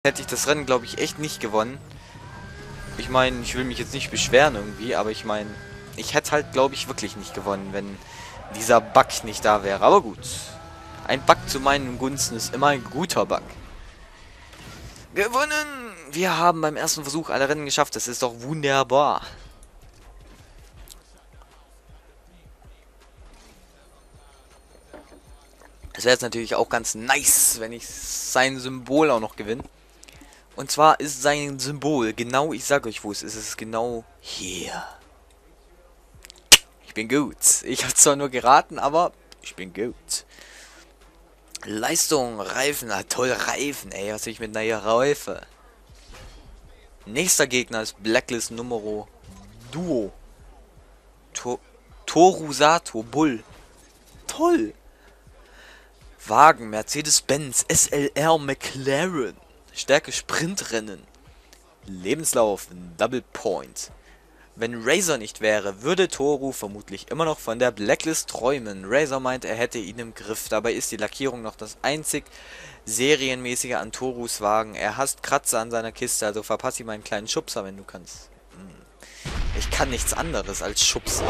hätte ich das Rennen, glaube ich, echt nicht gewonnen. Ich meine, ich will mich jetzt nicht beschweren irgendwie, aber ich meine, ich hätte halt, glaube ich, wirklich nicht gewonnen, wenn dieser Bug nicht da wäre. Aber gut. Ein Bug zu meinen Gunsten ist immer ein guter Bug. Gewonnen! Wir haben beim ersten Versuch alle Rennen geschafft. Das ist doch wunderbar. Es wäre jetzt natürlich auch ganz nice, wenn ich sein Symbol auch noch gewinne. Und zwar ist sein Symbol genau, ich sage euch, wo es ist. Es ist genau hier. Ich bin gut. Ich habe zwar nur geraten, aber ich bin gut. Leistung, Reifen, toll Reifen, ey, was will ich mit einer Reife? Nächster Gegner ist Blacklist Numero Duo. Torusato Bull. Toll. Wagen, Mercedes-Benz, SLR McLaren. Stärke Sprintrennen. Lebenslauf, Double Point. Wenn Razor nicht wäre, würde Toru vermutlich immer noch von der Blacklist träumen. Razor meint, er hätte ihn im Griff. Dabei ist die Lackierung noch das einzig serienmäßige an Torus Wagen. Er hasst Kratzer an seiner Kiste, also verpass ihm einen kleinen Schubser, wenn du kannst. Ich kann nichts anderes als Schubser.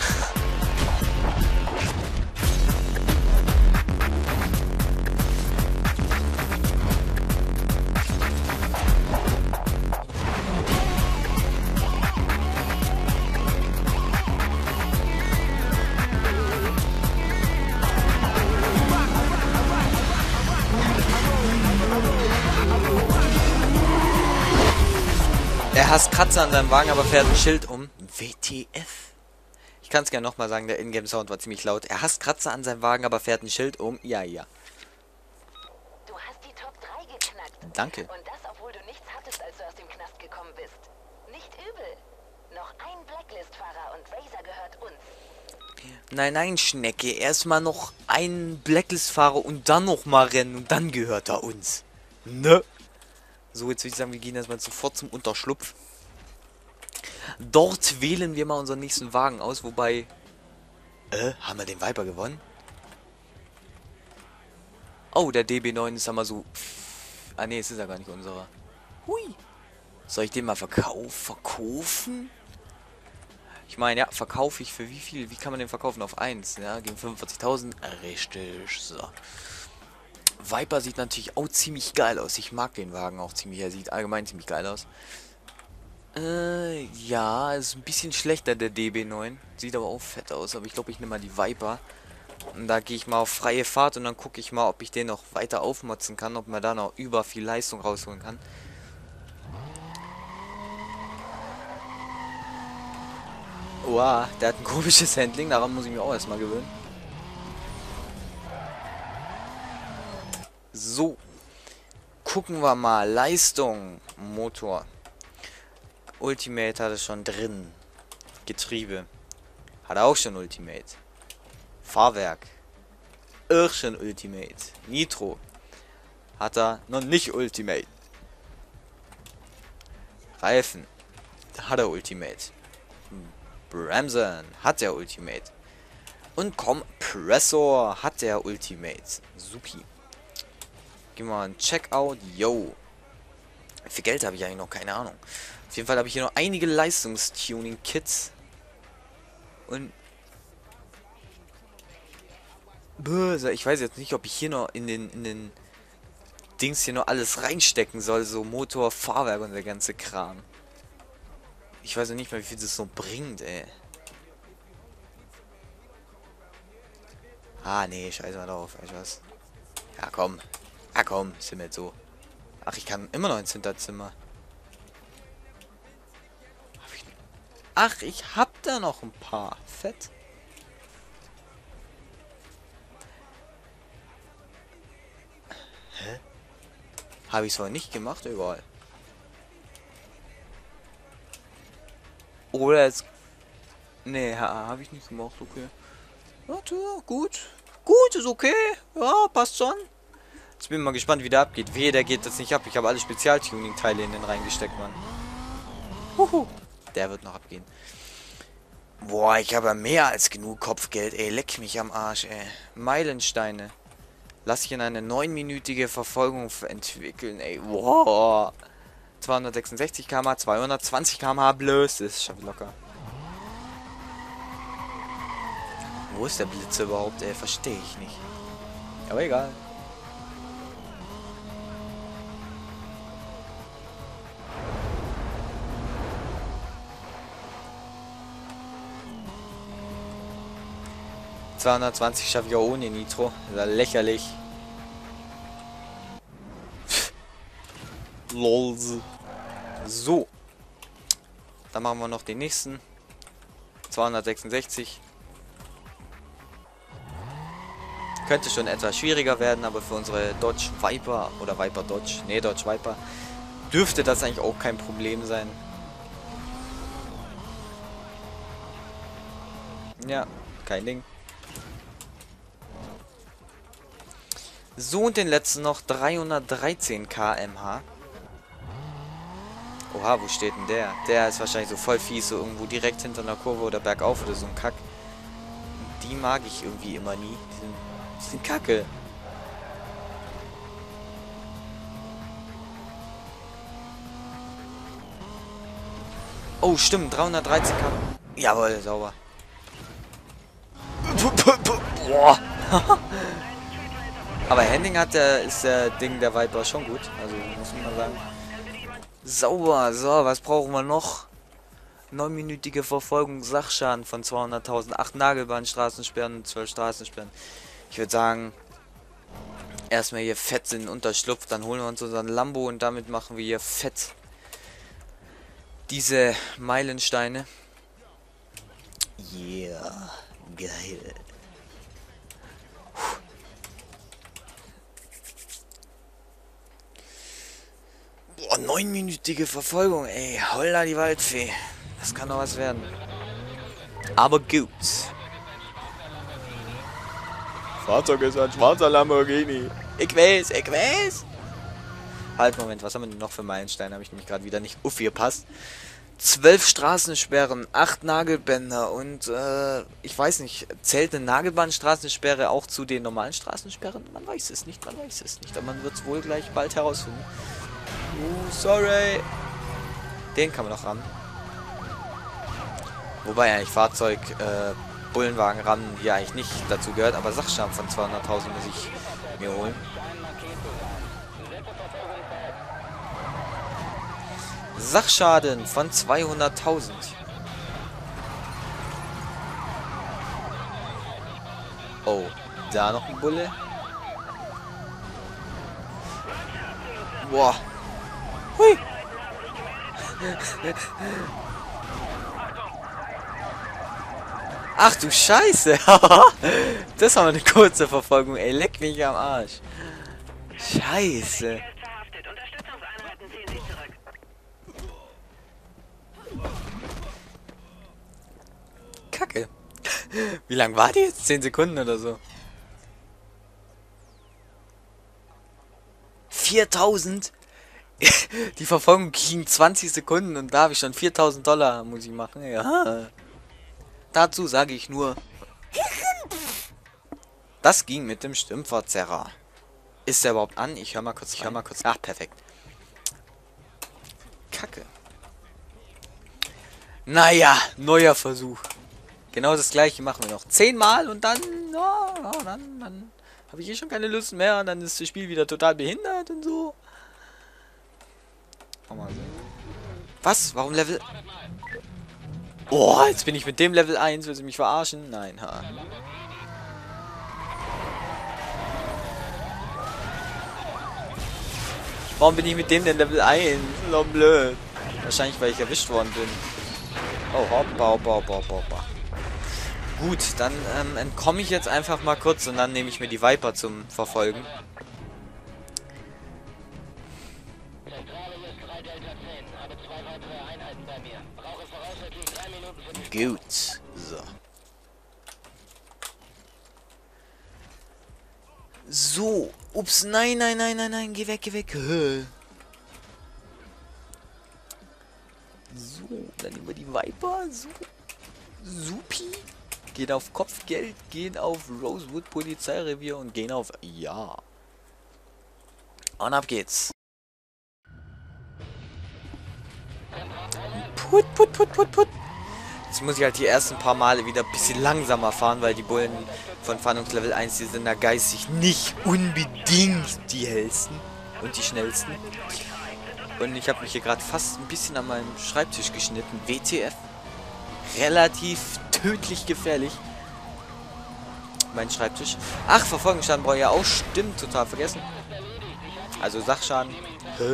Er hasst Kratzer an seinem Wagen, aber fährt ein Schild um. WTF. Ich kann es gerne nochmal sagen, der Ingame-Sound war ziemlich laut. Er hasst Kratzer an seinem Wagen, aber fährt ein Schild um. Ja, ja. Du hast die Top 3 geknackt. Danke. Und das, obwohl du nichts hattest, als du aus dem Knast gekommen bist. Nicht übel. Noch ein Blacklist-Fahrer und Razor gehört uns. Nein, nein, Schnecke. Erstmal noch ein Blacklist-Fahrer und dann noch mal rennen und dann gehört er uns. Ne? So, jetzt würde ich sagen, wir gehen erstmal sofort zum Unterschlupf. Dort wählen wir mal unseren nächsten Wagen aus, wobei... haben wir den Viper gewonnen? Oh, der DB9 ist einmal so... Ah, ne, es ist ja gar nicht unserer. Hui. Soll ich den mal verkaufen? Ich meine, ja, verkaufe ich für wie viel? Wie kann man den verkaufen? Auf 1, ja, gegen 45.000. Richtig, so. Viper sieht natürlich auch ziemlich geil aus. Ich mag den Wagen auch ziemlich. Er sieht allgemein ziemlich geil aus. Ja, ist ein bisschen schlechter, der DB9. Sieht aber auch fett aus. Aber ich glaube, ich nehme mal die Viper. Und da gehe ich mal auf freie Fahrt und dann gucke ich mal, ob ich den noch weiter aufmotzen kann. Ob man da noch über viel Leistung rausholen kann. Wow, der hat ein komisches Handling. Daran muss ich mich auch erstmal gewöhnen. So. Gucken wir mal. Leistung. Motor. Ultimate hat es schon drin. Getriebe. Hat er auch schon Ultimate. Fahrwerk. Auch schon Ultimate. Nitro. Hat er noch nicht Ultimate. Reifen. Hat er Ultimate. Bremsen. Hat er Ultimate. Und Kompressor. Hat er Ultimate. Supi. Gehen wir mal ein Checkout. Yo. Wie viel Geld habe ich eigentlich noch? Keine Ahnung. Auf jeden Fall habe ich hier noch einige Leistungstuning-Kits. Und... ich weiß jetzt nicht, ob ich hier noch in den Dings hier noch alles reinstecken soll. So Motor, Fahrwerk und der ganze Kram. Ich weiß noch nicht mal, wie viel das so bringt, ey. Ah, nee, scheiß mal drauf. Weißt du was? Ja, komm. Ah, komm. Ist mir jetzt so. Ach, ich kann immer noch ins Hinterzimmer. Ach, ich hab da noch ein paar. Fett. Hä? Habe ich es vorhin nicht gemacht? Egal. Oder jetzt... Nee, habe ich nicht gemacht. Okay. Warte, gut. Gut, ist okay. Ja, passt schon. Jetzt bin ich mal gespannt, wie der abgeht. Wehe, der geht jetzt nicht ab. Ich habe alle Spezialtuning-Teile in den reingesteckt, Mann. Huhu. Der wird noch abgehen. Boah, ich habe mehr als genug Kopfgeld, ey. Leck mich am Arsch, ey. Meilensteine. Lass ich in eine 9-minütige Verfolgung entwickeln, ey. Wow. 266 km/h, 220 km/h bloß. Das schaffe ich locker. Wo ist der Blitzer überhaupt, ey? Verstehe ich nicht. Aber egal. ...220 schaffe ich auch ohne Nitro. Das ist ja lächerlich. Lols. So. Dann machen wir noch den nächsten. 266. Könnte schon etwas schwieriger werden, aber für unsere Dodge Viper oder Viper Dodge, nee, Dodge Viper, dürfte das eigentlich auch kein Problem sein. Ja, kein Ding. So, und den letzten noch 313 km/h. Oha, wo steht denn der? Der ist wahrscheinlich so voll fies, so irgendwo direkt hinter einer Kurve oder bergauf oder so ein Kack. Und die mag ich irgendwie immer nie. Die sind kacke. Oh, stimmt, 313 km. Jawohl, sauber. Boah. Aber Handling ist der Ding der Viper schon gut. Also muss man mal sagen. Sauber. So, was brauchen wir noch? 9-minütige Verfolgung, Sachschaden von 200.000, 8 Nagelbahnstraßensperren und 12 Straßensperren. Ich würde sagen, erstmal hier fett in den Unterschlupf, dann holen wir uns unseren Lambo und damit machen wir hier fett diese Meilensteine. Yeah, geil. Boah, 9-minütige Verfolgung, ey. Holla die Waldfee. Das kann doch was werden. Aber gut. Fahrzeug ist ein schwarzer Lamborghini. Ich weiß, ich weiß. Halt, Moment, was haben wir denn noch für Meilensteine? Habe ich nämlich gerade wieder nicht aufgepasst. 12 Straßensperren, 8 Nagelbänder und, ich weiß nicht, zählt eine Nagelbahnstraßensperre auch zu den normalen Straßensperren? Man weiß es nicht, man weiß es nicht. Aber man wird es wohl gleich bald herausfinden. Sorry. Den kann man noch ran. Wobei eigentlich Fahrzeug, Bullenwagen ran hier eigentlich nicht dazu gehört, aber Sachschaden von 200.000 muss ich mir holen. Sachschaden von 200.000. Oh, da noch ein Bulle. Boah. Hui. Ach du Scheiße. Das war eine kurze Verfolgung, ey. Leck mich am Arsch. Scheiße. Kacke. Wie lang war die jetzt? 10 Sekunden oder so? 4.000? Die Verfolgung ging 20 Sekunden und da habe ich schon $4.000 muss ich machen. Ja. Dazu sage ich nur, das ging mit dem Stimmverzerrer. Ist der überhaupt an? Ich höre mal kurz. Ach, perfekt. Kacke. Naja, neuer Versuch. Genau das gleiche machen wir noch 10 Mal und dann, ja, dann habe ich eh schon keine Lust mehr und dann ist das Spiel wieder total behindert und so. Was? Warum Level? Oh, jetzt bin ich mit dem Level 1. Will sie mich verarschen? Nein, ha. Warum bin ich mit dem denn Level 1? So blöd. Wahrscheinlich, weil ich erwischt worden bin. Oh, hoppa. Gut, dann entkomme ich jetzt einfach mal kurz und dann nehme ich mir die Viper zum Verfolgen. Gut, so. So, ups, nein, geh weg. So, dann nehmen wir die Viper, so. Supi. gehen auf Kopfgeld, gehen auf Rosewood Polizeirevier und gehen auf ja. Und ab geht's. Put, put, put, put, put. Jetzt muss ich halt die ersten paar Male wieder ein bisschen langsamer fahren, weil die Bullen von Fahndungslevel 1, die sind da geistig nicht unbedingt die hellsten und die schnellsten. Und ich habe mich hier gerade fast ein bisschen an meinem Schreibtisch geschnitten. WTF. Relativ tödlich gefährlich. Mein Schreibtisch. Ach, Verfolgungsschaden brauche ich ja auch. Stimmt, total vergessen. Also Sachschaden. Hä?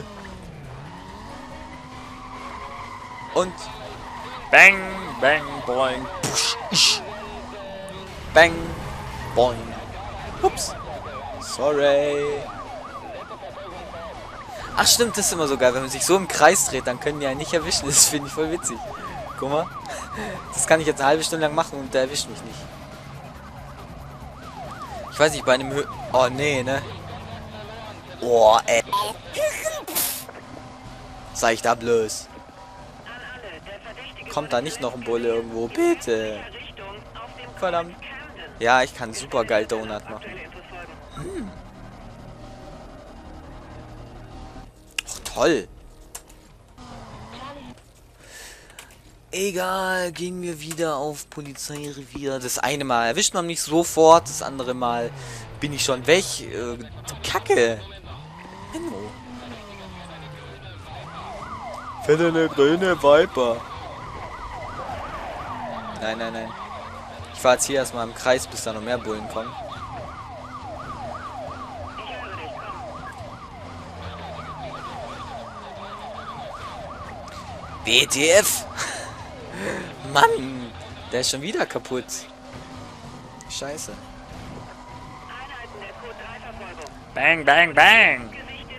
Und bang, bang, boing. Push, isch. Bang, boing. Ups. Sorry. Ach stimmt, das ist immer so geil. Wenn man sich so im Kreis dreht, dann können die einen nicht erwischen. Das finde ich voll witzig. Guck mal. Das kann ich jetzt eine halbe Stunde lang machen und der erwischt mich nicht. Ich weiß nicht, bei einem oh, nee, ne? Oh, ey. Sag ich da bloß. Kommt da nicht noch ein Bulle irgendwo? Bitte. Verdammt. Ja, ich kann super geil Donut machen. Och, toll. Egal, gehen wir wieder auf Polizeirevier. Das eine Mal erwischt man mich sofort, das andere Mal bin ich schon weg. Kacke. Menno. Fährt eine grüne Viper. Nein, nein, nein. Ich fahre jetzt hier erstmal im Kreis, bis da noch mehr Bullen kommen. WTF! Mann! Der ist schon wieder kaputt. Scheiße. Bang, bang, bang!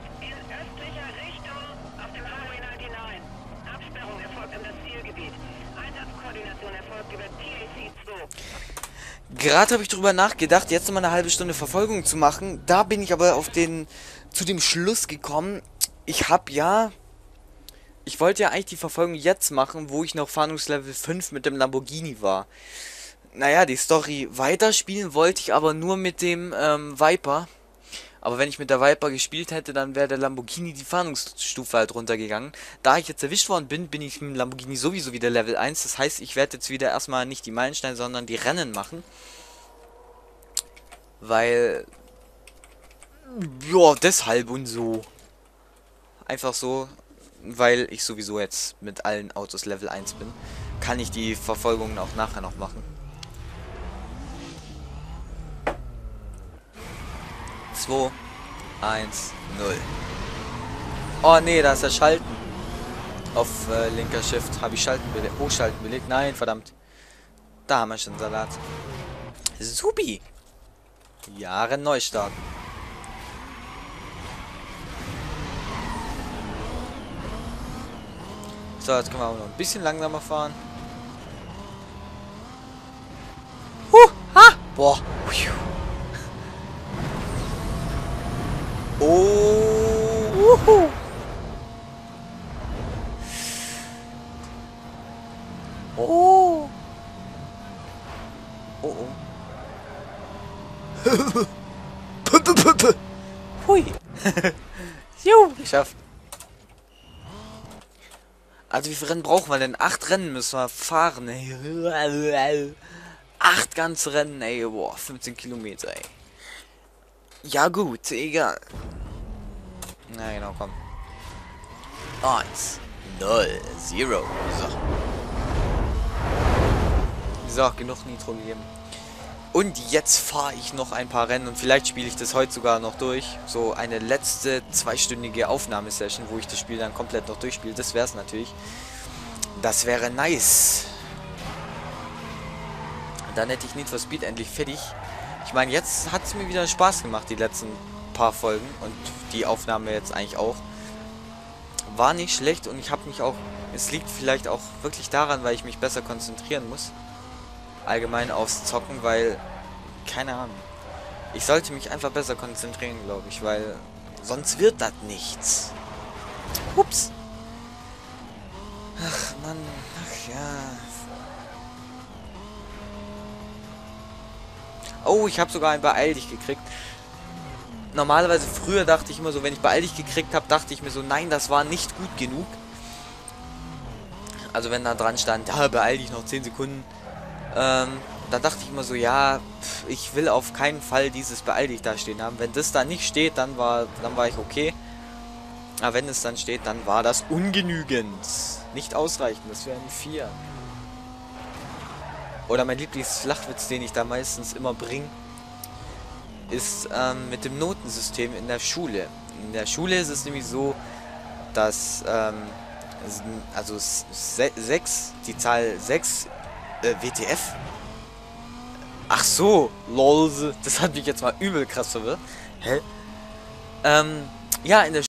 Gerade habe ich drüber nachgedacht, jetzt nochmal eine halbe Stunde Verfolgung zu machen. Da bin ich aber zu dem Schluss gekommen. Ich wollte ja eigentlich die Verfolgung jetzt machen, wo ich noch Fahndungslevel 5 mit dem Lamborghini war. Naja, die Story weiterspielen wollte ich aber nur mit dem Viper. Aber wenn ich mit der Viper gespielt hätte, dann wäre der Lamborghini die Fahndungsstufe halt runtergegangen. Da ich jetzt erwischt worden bin, bin ich mit dem Lamborghini sowieso wieder Level 1. Das heißt, ich werde jetzt wieder erstmal nicht die Meilensteine, sondern die Rennen machen. Weil... ja, deshalb und so. Einfach so, weil ich sowieso jetzt mit allen Autos Level 1 bin, kann ich die Verfolgungen auch nachher noch machen. 2, 1, 0. Oh nee, da ist der Schalten. Auf linker Shift habe ich Schalten belegt. Oh, Schalten belegt. Nein, verdammt. Da haben wir schon Salat. Supi. Jahre Neustart. So, jetzt können wir auch noch ein bisschen langsamer fahren. Ha! Boah. Oh. Oh. Oh. Hui. Jo, geschafft. Also wie viele Rennen brauchen wir denn? 8 Rennen müssen wir fahren, ey. 8 ganze Rennen, ey. Boah, 15 Kilometer, ey. Ja gut, egal. Na genau, komm. 1, 0, 0. So, genug Nitro gegeben. Und jetzt fahre ich noch ein paar Rennen und vielleicht spiele ich das heute sogar noch durch. So eine letzte 2-stündige Aufnahmesession, wo ich das Spiel dann komplett noch durchspiele. Das wäre es natürlich. Das wäre nice. Dann hätte ich Need for Speed endlich fertig. Ich meine, jetzt hat es mir wieder Spaß gemacht, die letzten paar Folgen. Und die Aufnahme jetzt eigentlich auch. War nicht schlecht und ich habe mich auch... Es liegt vielleicht auch wirklich daran, weil ich mich besser konzentrieren muss. Allgemein aufs Zocken, weil... Keine Ahnung. Ich sollte mich einfach besser konzentrieren, glaube ich, weil... Sonst wird das nichts. Ups. Ach, Mann. Ach, ja. Oh, ich habe sogar ein Beeil dich gekriegt. Normalerweise früher dachte ich immer so, wenn ich Beeil dich gekriegt habe, dachte ich mir so, nein, das war nicht gut genug. Also wenn da dran stand, ja, beeil dich noch 10 Sekunden. Dann dachte ich immer so, ja, ich will auf keinen Fall dieses beeil dich da stehen haben. Wenn das da nicht steht, dann war ich okay. Aber wenn es dann steht, dann war das ungenügend. Nicht ausreichend, das wären 4. Oder mein Lieblingsflachwitz, den ich da meistens immer bringe, ist mit dem Notensystem in der Schule. In der Schule ist es nämlich so, dass also 6, die Zahl 6, WTF? Ach so, lol, das hat mich jetzt mal übel krass verwirrt. Hä? Ja, in der